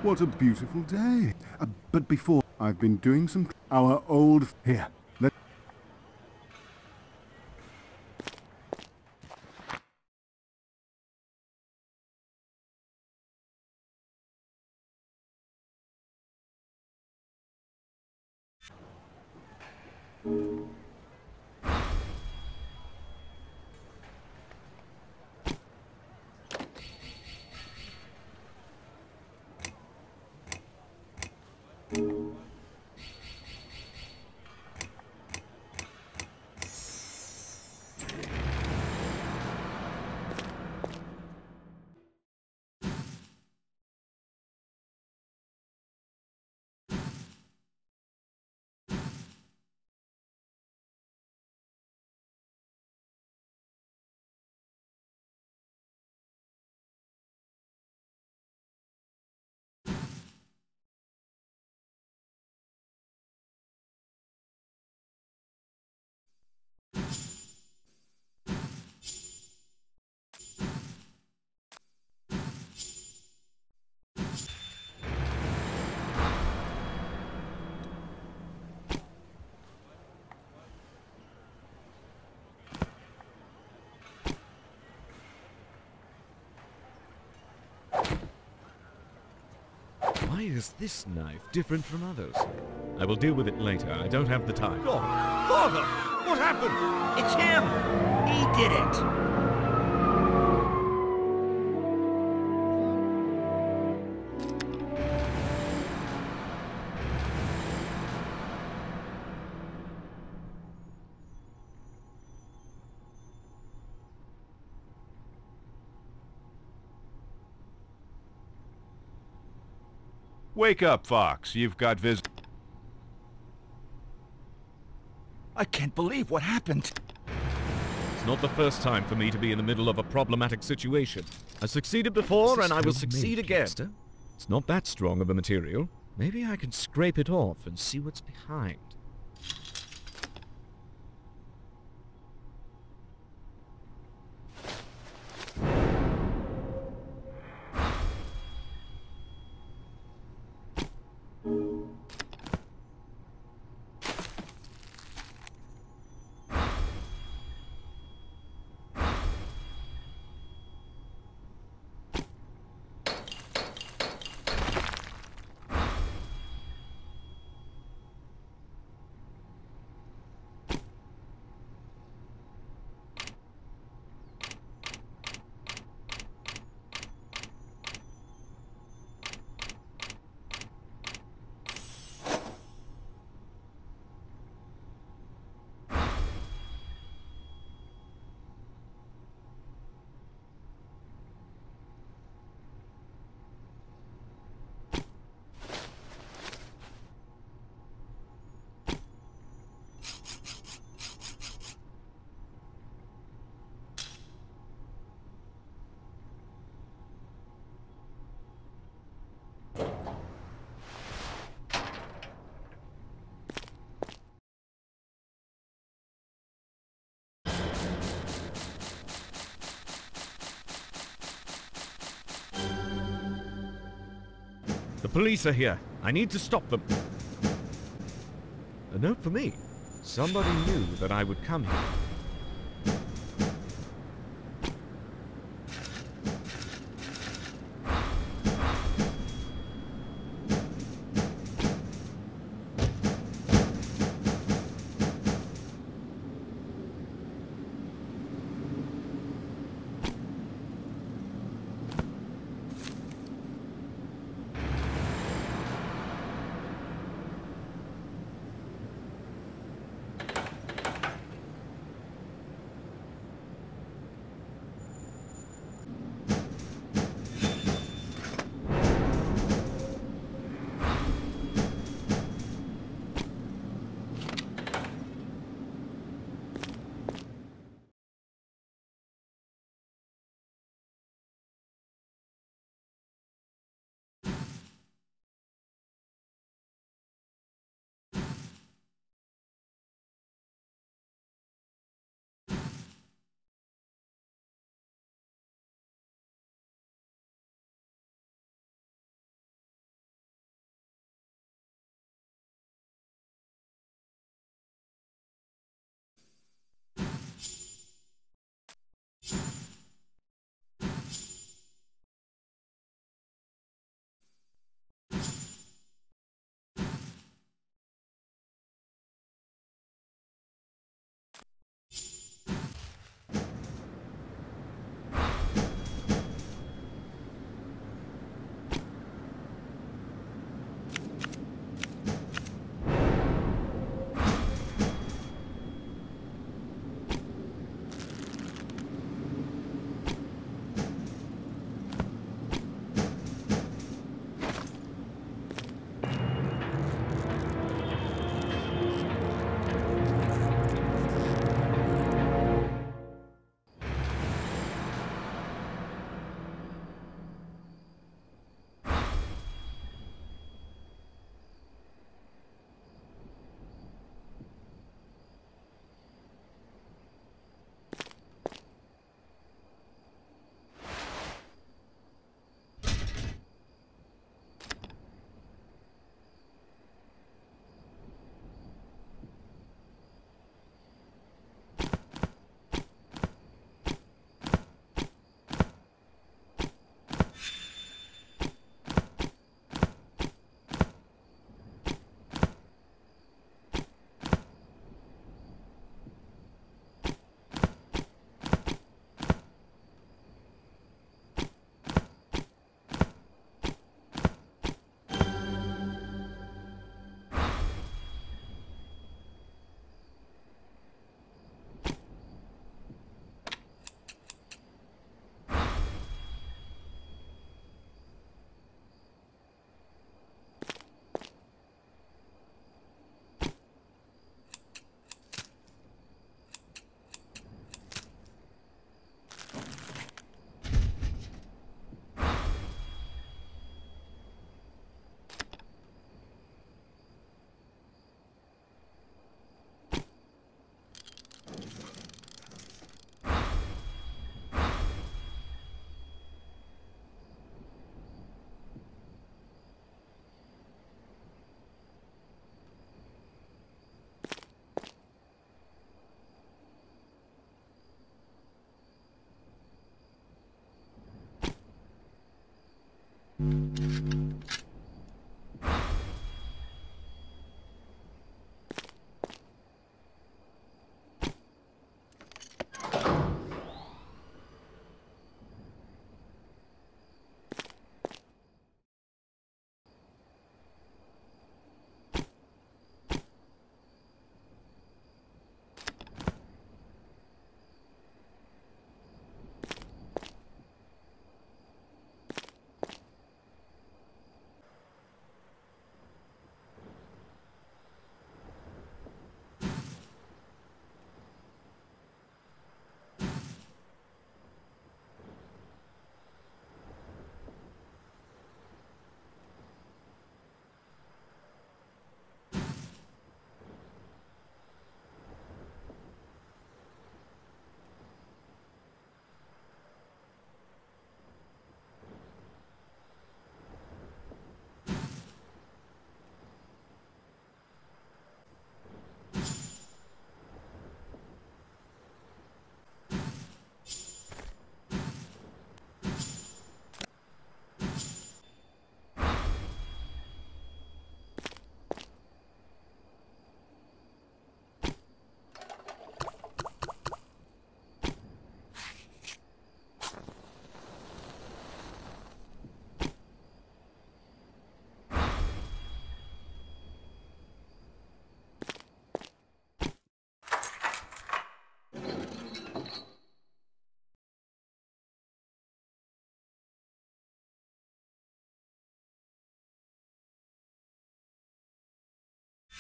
What a beautiful day. But before, I've been doing some... Our old... Here, let... Why is this knife different from others? I will deal with it later. I don't have the time. Oh, Father! What happened? It's him! He did it! Wake up, Fox. You've got I can't believe what happened. It's not the first time for me to be in the middle of a problematic situation. I succeeded before, and I will succeed again. Gangster? It's not that strong of a material. Maybe I can scrape it off and see what's behind. The police are here. I need to stop them. A note for me. Somebody knew that I would come here.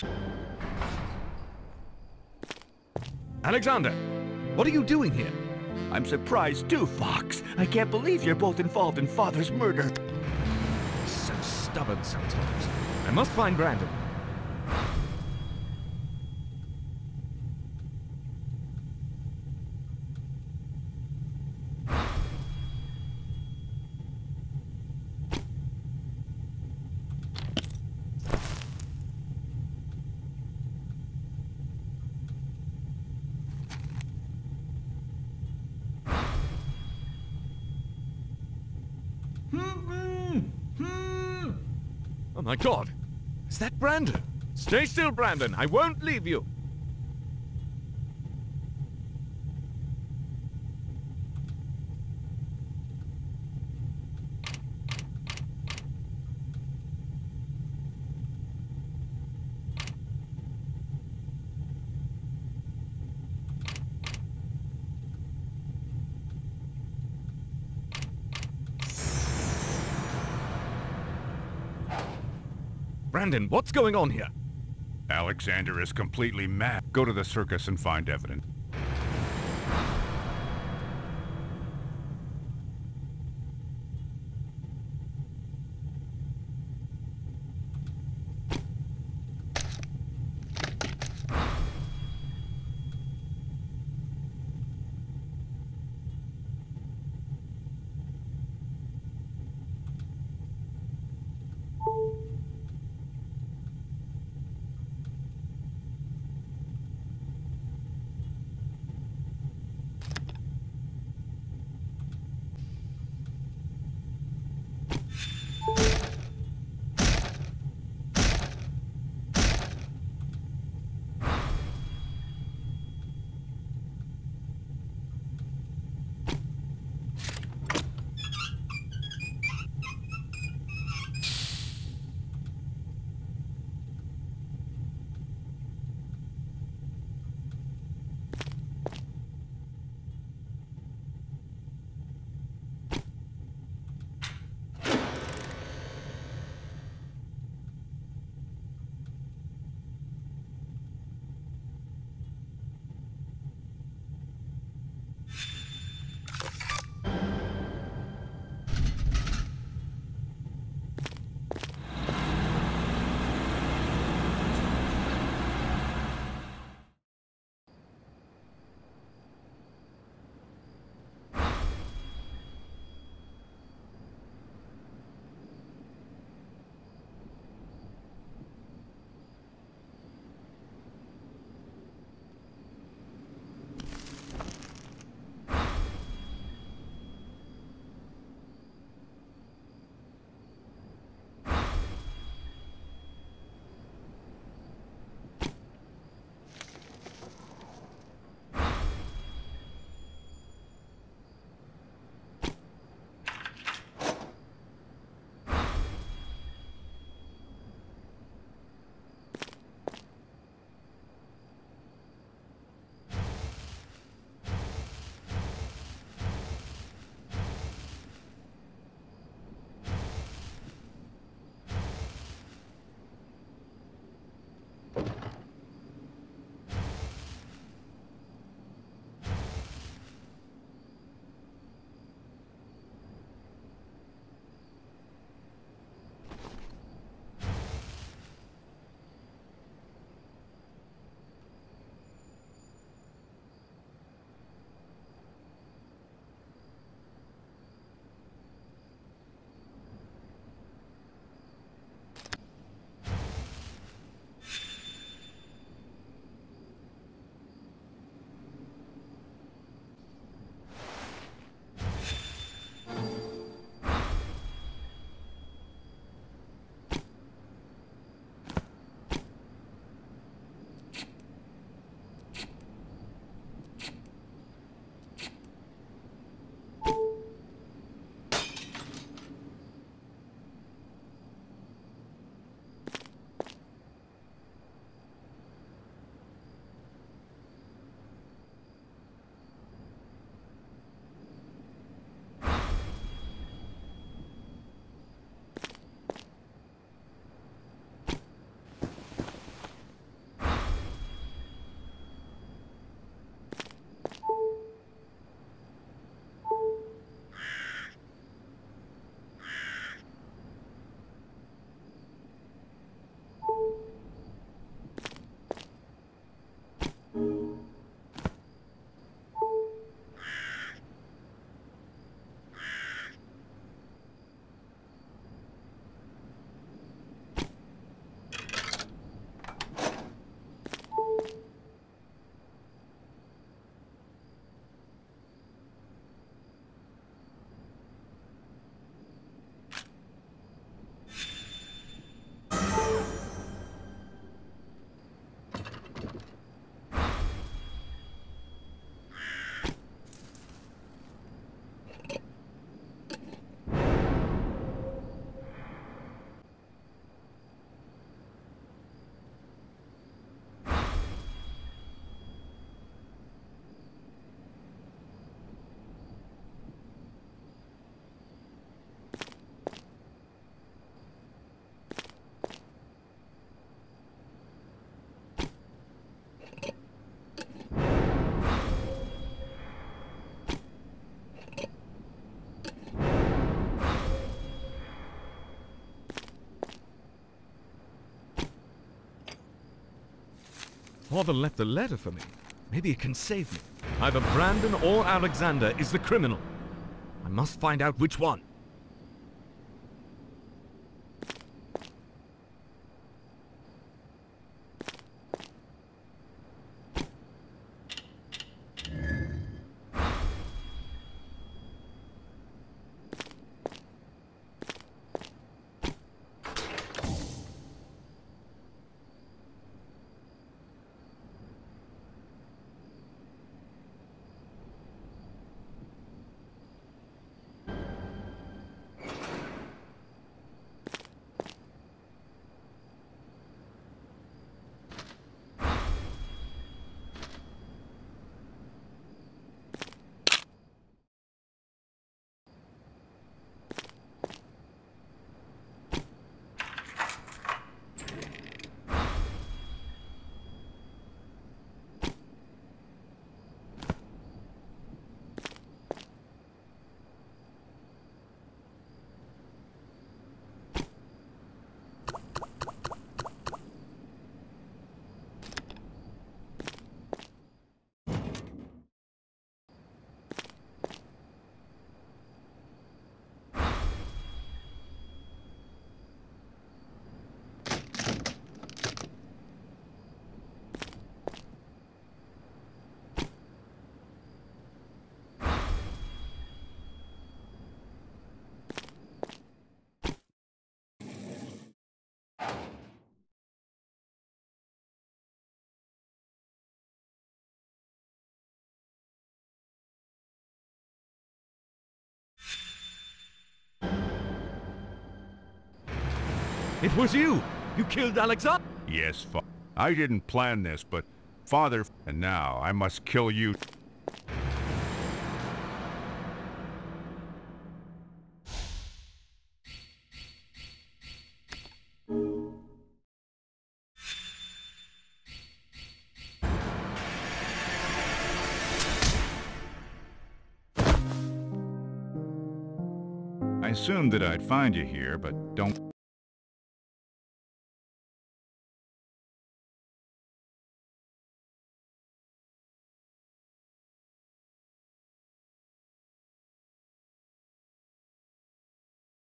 Alexander, what are you doing here? I'm surprised too, Fox. I can't believe you're both involved in Father's murder. So stubborn sometimes. I must find Brandon. Oh my God! Is that Brandon? Stay still, Brandon! I won't leave you! Brandon, what's going on here? Alexander is completely mad. Go to the circus and find evidence. Father left a letter for me. Maybe it can save me. Either Brandon or Alexander is the criminal. I must find out which one. It was you! You killed Alexander! Yes, I didn't plan this, but Father... And now I must kill you. I assumed that I'd find you here, but don't...